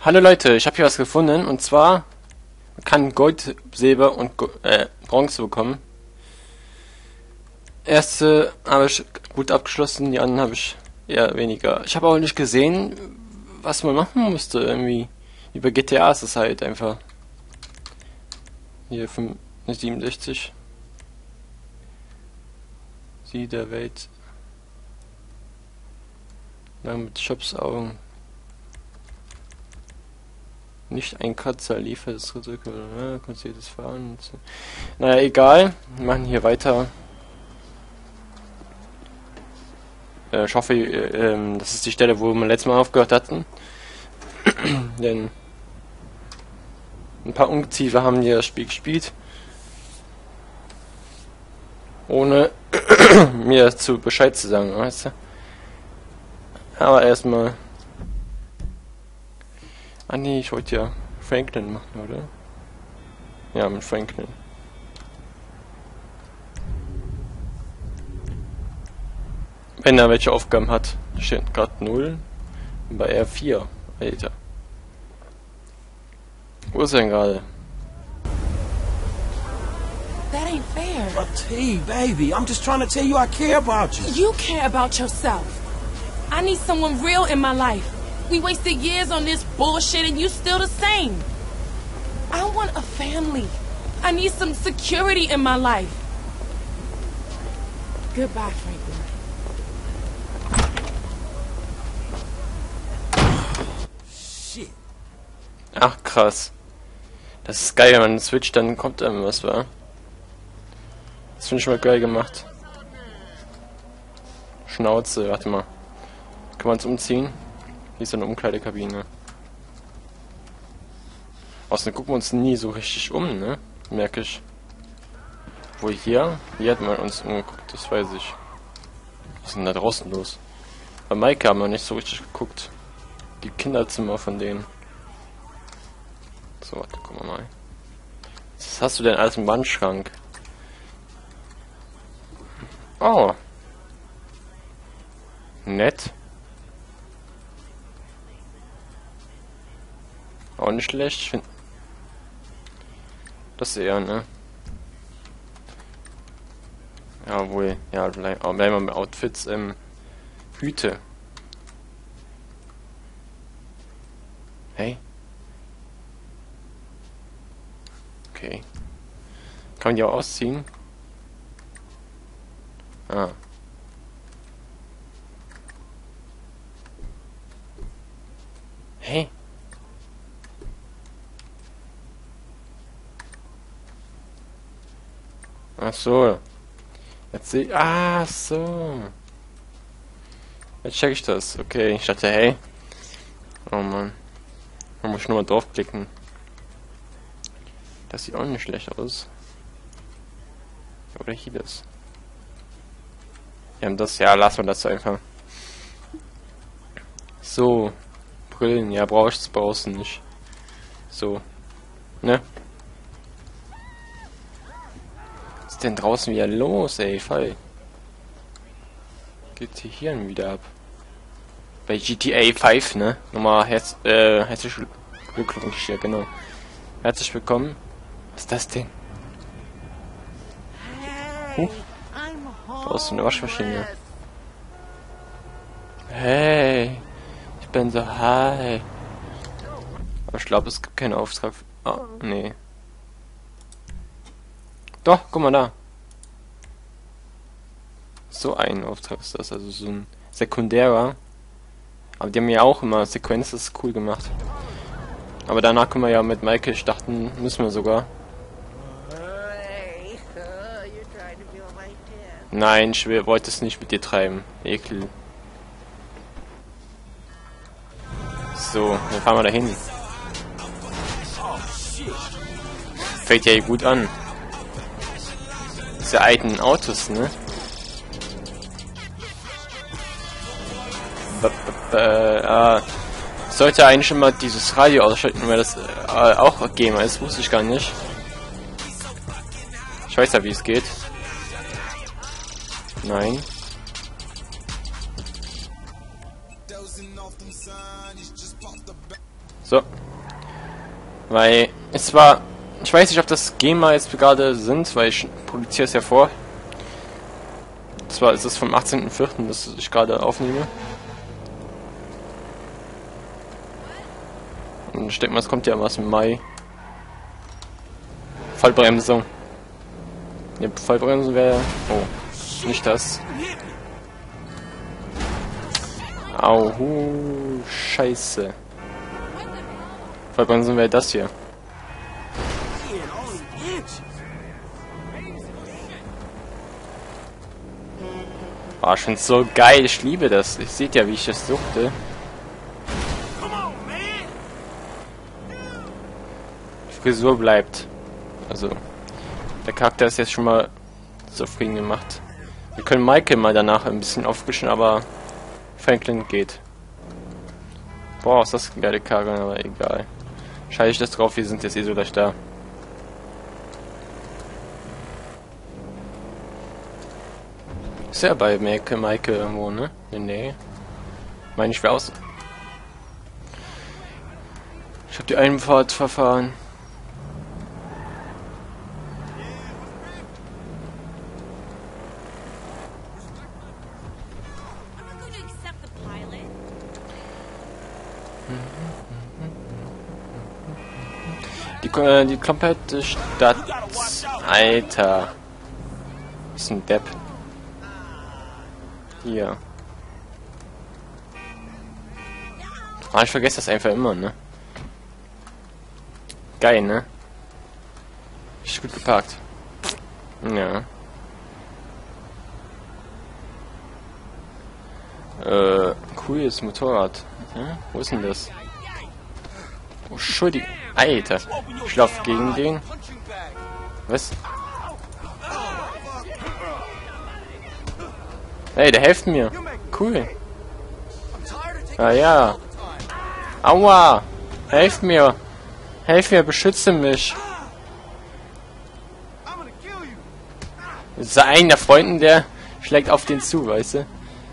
Hallo Leute, ich habe hier was gefunden und zwar man kann Gold, Silber und Bronze bekommen. Erste habe ich gut abgeschlossen, die anderen habe ich eher weniger. Ich habe auch nicht gesehen, was man machen musste irgendwie. Über GTA ist es halt einfach. Hier 67. Sie der Welt. Lang mit Shops Augen. Nicht ein Kratzer liefert das zurück, oder konzentriertes Fahren. Naja, egal. Wir machen hier weiter. Ich hoffe, das ist die Stelle, wo wir letztes Mal aufgehört hatten. Denn ein paar Ungeziefer haben hier das Spiel gespielt. Ohne mir zu Bescheid zu sagen, weißt du? Aber erstmal. Ah nee, ich wollte ja Franklin machen, oder? Ja, mit Franklin. Wenn er welche Aufgaben hat. Steht gerade 0. Bei R4. Alter. Wo ist er denn gerade? That ain't fair. But T, baby, I'm just trying to tell you I care about you. You care about yourself. I need someone real in my life. We wasted years on this bullshit and you still the same. I want a family. I need some security in my life. Goodbye, Franklin. Shit. Ach krass. Das ist geil, wenn man switcht, dann kommt einem was, wa? Das finde ich mal geil gemacht. Schnauze, warte mal. Kann man es umziehen? Hier ist eine Umkleidekabine. Außerdem gucken wir uns nie so richtig um, ne? Merke ich. Wo hier? Hier hat man uns umgeguckt, das weiß ich. Was ist denn da draußen los? Bei Maike haben wir nicht so richtig geguckt. Die Kinderzimmer von denen. So, warte, gucken wir mal. Was hast du denn alles im Wandschrank? Oh. Nett. Auch nicht schlecht, ich finde. Das eher, ne? Ja, wohl. Ja, bleiben wir mit Outfits, Hüte. Hey? Okay. Kann man die auch ausziehen? Ah. Hey? Ach so. Jetzt sehe ich. Ah, so. Jetzt check ich das. Okay, ich dachte, hey. Oh Mann. Da muss ich nur mal draufklicken. Das sieht auch nicht schlecht aus. Oder hier das. Wir haben das. Ja, lassen wir das einfach. So. Brillen. Ja, brauchst du nicht. So. Ne? Was ist denn draußen wieder los, ey? Voll. Geht hier wieder ab. Bei GTA 5, ne? Nochmal herzlich Glückwunsch hier, genau. Herzlich willkommen. Was ist das denn? Da ist so eine Waschmaschine. Hey. Ich bin so high. Aber ich glaube, es gibt keinen Auftrag. Oh, nee. Doch, guck mal da. So ein Auftrag ist das, also so ein sekundärer. Aber die haben ja auch immer Sequenz, das ist cool gemacht. Aber danach können wir ja mit Michael starten, müssen wir sogar. Nein, ich wollte es nicht mit dir treiben. Ekel. So, dann fahren wir da hin. Fängt ja hier gut an. Diese alten Autos, ne? Sollte eigentlich immer dieses Radio ausschalten, weil das auch Gamer ist, wusste ich gar nicht. Ich weiß ja, wie es geht. Nein. So. Weil es war... Ich weiß nicht, ob das GEMA jetzt gerade sind, weil ich produziere es ja vor. Zwar ist es vom 18.04., das ich gerade aufnehme. Und ich denke mal, es kommt ja was im Mai. Vollbremsung. Ne, Vollbremsung wäre... Oh, nicht das. Au, Scheiße. Vollbremsung wäre das hier. Oh, ich find's so geil, ich liebe das. Ihr seht ja, wie ich das suchte. Die Frisur bleibt. Also, der Charakter ist jetzt schon mal zufrieden gemacht. Wir können Michael mal danach ein bisschen auffrischen, aber Franklin geht. Boah, ist das ein geile Charakter, aber egal. Scheiße ich das drauf, wir sind jetzt eh so gleich da. Ist ja bei Michael irgendwo, ne? Nee. Meine ich, wer aus. Ich hab die Einfahrt verfahren. Die komplette Stadt. Alter. Ist ein Depp. Hier. Ah, ich vergesse das einfach immer, ne? Geil, ne? Ist gut geparkt. Ja. Cooles Motorrad. Ja? Wo ist denn das? Oh, Entschuldigung. Alter. Ich lauf gegen den. Was? Hey, der hilft mir. Cool. Ah ja. Aua. Helft mir. Helf mir, beschütze mich. Das ist einer der Freunden, der schlägt auf den zu, weißt du?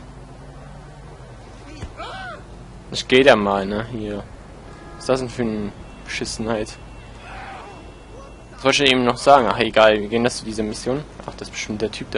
Ich geh da mal, ne? Hier. Was ist das denn für eine Beschissenheit? Was wollte ich eben noch sagen? Ach, egal. Wir gehen das zu dieser Mission. Ach, das ist bestimmt der Typ da.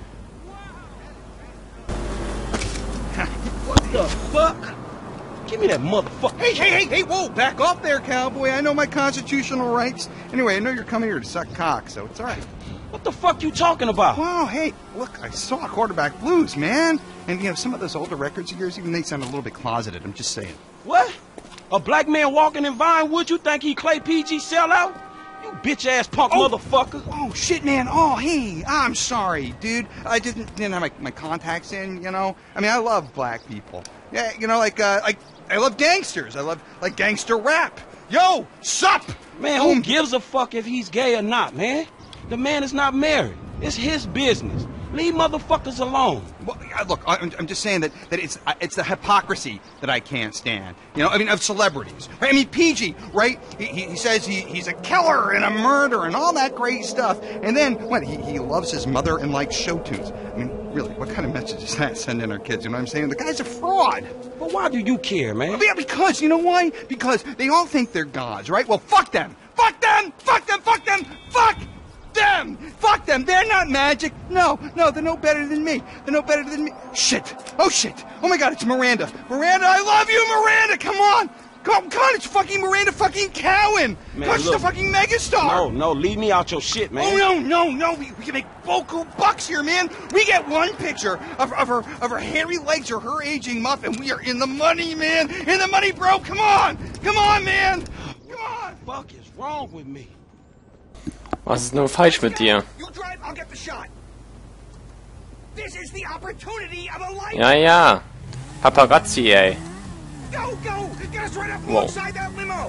What the fuck? Give me that motherfucker. Hey, whoa, back off there, cowboy. I know my constitutional rights. Anyway, I know you're coming here to suck cock, so it's alright. What the fuck you talking about? Wow, hey, look, I saw Quarterback Blues, man. And, you know, some of those older records of yours, even they sound a little bit closeted. I'm just saying. What? A black man walking in Vinewood? You think he Clay PG sellout? You bitch-ass punk motherfucker. Oh, shit, man. Oh, hey, I'm sorry, dude. I didn't have my contacts in, you know. I mean, I love black people. Yeah, you know, like I love gangsters. I love, like, gangster rap. Yo, sup? Man, who gives a fuck if he's gay or not, man? The man is not married. It's his business. Leave motherfuckers alone. Well, look, I'm just saying that it's the hypocrisy that I can't stand. You know, I mean, of celebrities. Right? I mean, PG, right? He says he's a killer and a murderer and all that great stuff. And then, what, he loves his mother and likes show tunes. I mean, really, what kind of message is that sending our kids? You know what I'm saying? The guy's a fraud. But why do you care, man? Yeah, because, you know why? Because they all think they're gods, right? Well, fuck them! Fuck them! Fuck them! Fuck them! Fuck them! Fuck them! They're not magic! No, they're no better than me. They're no better than me. Shit! Oh, shit! Oh my god, it's Miranda! Miranda, I love you, Miranda! Come on! Come on, it's fucking Miranda fucking Cowan! Man, She's look, the fucking megastar! No, leave me out your shit, man. Oh, no, we can make boku bucks here, man! We get one picture of her hairy legs or her aging muff, and we are in the money, man! In the money, bro! Come on! Come on, man! Come on! What the fuck is wrong with me? Was ist nur falsch mit dir? You drive, I'll get the shot. This is the opportunity of a life. Ja. Paparazzi, ey. Go! Get us right up Wow. alongside that limo.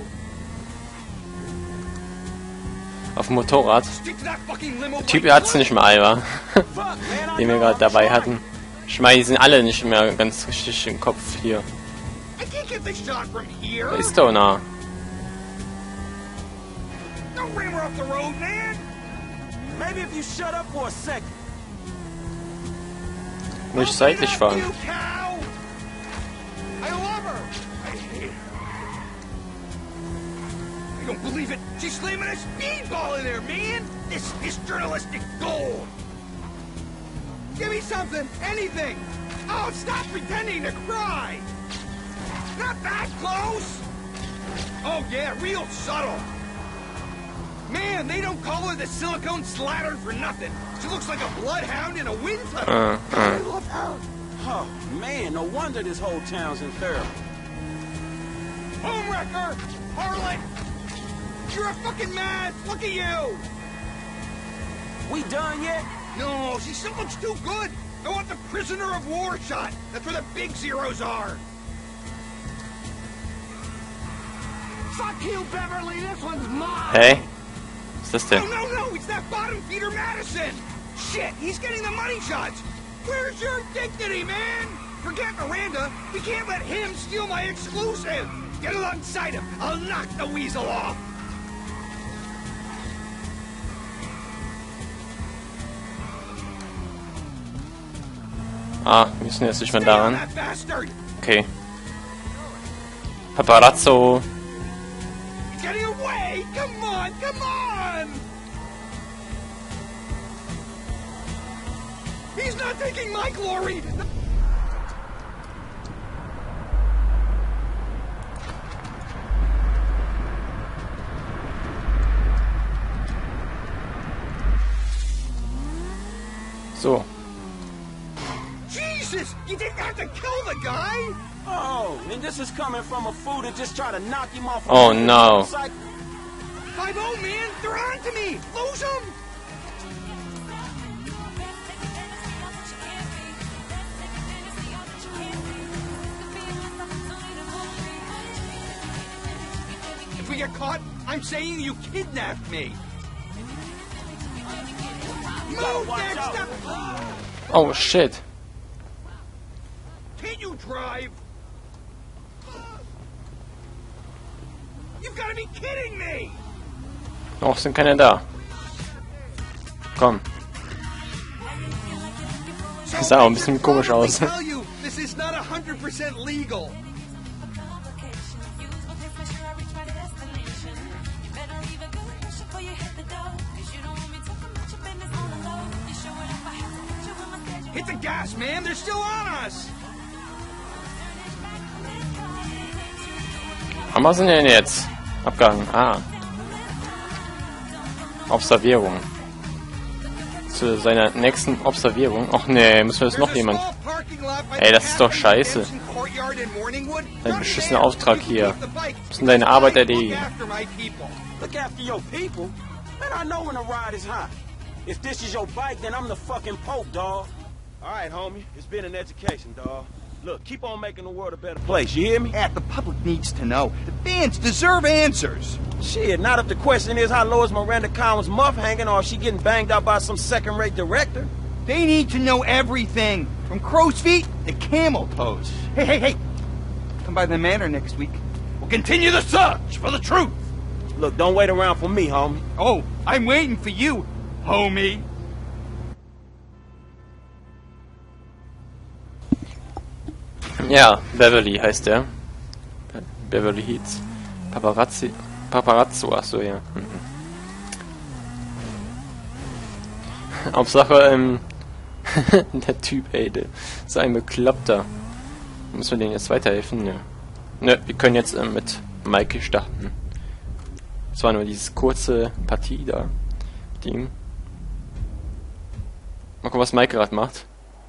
Auf dem Motorrad. Stick to that fucking limo. Der Typ hat's nicht mal, wa? Den wir gerade dabei hatten. Ich meine, die sind alle nicht mehr ganz richtig im Kopf hier. I can't get the shot from here. Wer ist doch nah? Don't ram her off the road, man. Maybe if you shut up for a second. Muss ich seitlich fahren? You cow. I love her. I hate her. I You don't believe it? She's slamming a speedball in there, man! This is journalistic gold! Give me something! Anything! Oh, stop pretending to cry! Not that close! Oh yeah, real subtle! Man, they don't call her the silicone slattern for nothing. She looks like a bloodhound in a wind tunnel. I love her. Oh, man, no wonder this whole town's in therapy. Homewrecker! Harlot! You're a fucking mad! Look at you! We done yet? No, she still looks too good! I want the prisoner of war shot! That's where the big zeros are! Fuck you, Beverly! This one's mine! Hey? Was ist das denn? No, it's that bottom feeder Madison! Shit, he's getting the money shots! Where's your dignity, man? Forget Miranda, we can't let him steal my exclusive! Get alongside him, I'll knock the weasel off! Ah, wir müssen jetzt nicht mehr Stay on daran. that bastard! Okay. Paparazzo. He's getting away! Come on, come on! He's not taking my glory! So. Jesus! You didn't have to kill the guy! Oh, and this is coming from a fool that just tried to knock him off. Oh, no. 5-0, man! They're on to me! Lose them! If we get caught, I'm saying you kidnapped me! Move, Dexter! Oh, shit. Can't you drive? You've got to be kidding me! Noch sind keine da. Komm. Das sah auch ein bisschen komisch aus. I tell you, this is not 100% legal. Hit the gas, man! They're still on us! Aber was sind denn jetzt? Abgehangen. Ah. Observierung. Zu seiner nächsten Observierung. Och nee, müssen wir jetzt noch jemand. Ey, das ist doch scheiße. Dein beschissener Auftrag hier. Müssen deine Arbeit erledigen. Look after your people? Man, I know when a ride is hot. If this is your bike, then I'm the fucking Pope, dawg. All right, homie. It's been an education, dawg. Look, keep on making the world a better place, you hear me? The public needs to know. The fans deserve answers. Shit, not if the question is how low is Miranda Collins' muff hanging or if she getting banged out by some second-rate director. They need to know everything, from crow's feet to camel toes. Hey. Come by the manor next week. We'll continue the search for the truth. Look, don't wait around for me, homie. Oh, I'm waiting for you, homie. Ja, Beverly heißt der. Beverly Hills. Paparazzo, achso, ja. Hauptsache, der Typ, ey, der ist ein Bekloppter. Müssen wir denen jetzt weiterhelfen? Nö. Nö, wir können jetzt mit Michael starten. Das war nur diese kurze Partie da. Mit ihm. Mal gucken, was Michael gerade macht.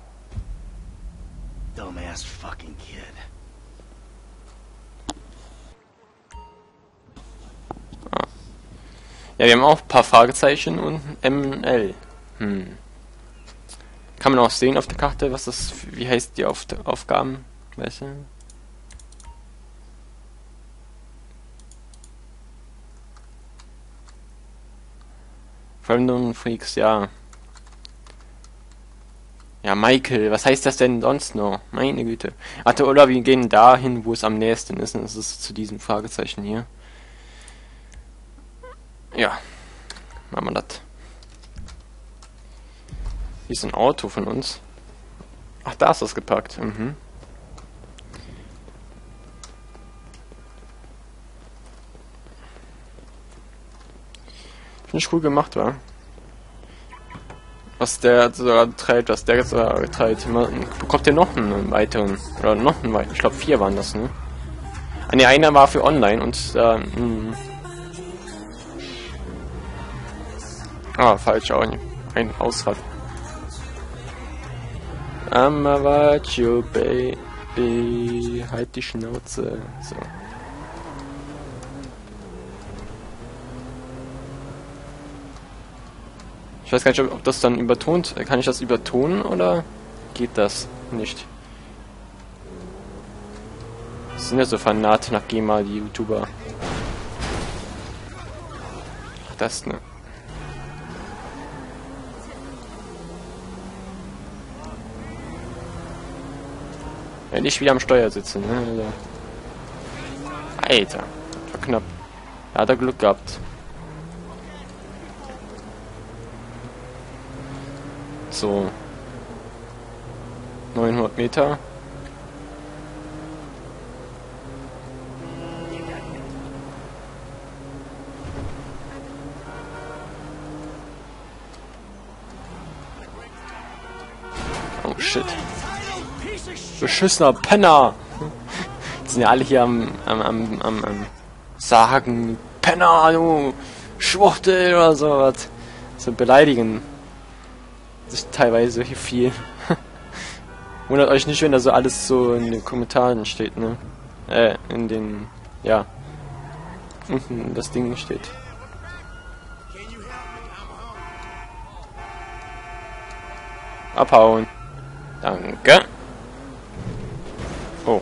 Dumbass fucking kid. Ja, wir haben auch ein paar Fragezeichen und ML. Kann man auch sehen auf der Karte, was das, wie heißt die Aufgaben? Weißt du? Random Freaks, ja. Ja, Michael, was heißt das denn sonst noch? Meine Güte. Warte, oder wir gehen dahin, wo es am nächsten ist, und das ist zu diesem Fragezeichen hier. Ja, machen wir das. Hier ist ein Auto von uns. Ach, da ist das gepackt. Finde ich cool gemacht, war. Was der so treibt, was der so treibt. Bekommt ihr noch einen weiteren, oder noch einen weiteren, ich glaube 4 waren das, ne? Ah, ne, einer war für online und falsch, auch ein Ausfall. Amawacho, Baby, halt die Schnauze, so. Ich weiß gar nicht, ob das dann übertont. Kann ich das übertonen oder geht das nicht? Das sind ja so Fanat nach GEMA, die YouTuber. Ach, das, ne? Wenn ich wieder am Steuer sitze, ne? Alter, das war knapp. Da hat er Glück gehabt. So 900 Meter. Oh shit. Beschissener Penner! Die sind ja alle hier am sagen, Penner, du Schwuchtel oder sowas. So beleidigen sich teilweise hier viel. Wundert euch nicht, wenn da so alles so in den Kommentaren steht, ne? In den, ja, unten das Ding steht. Abhauen. Danke. Oh.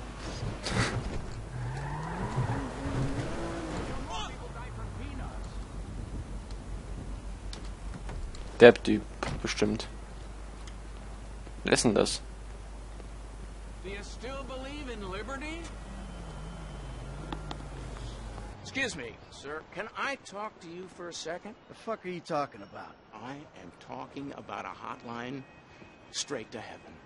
Der Typ, bestimmt. Wer ist denn das? Do you still believe in liberty? Excuse me, sir. Can I talk to you for a second? The fuck are you talking about? I am talking about a hotline straight to heaven.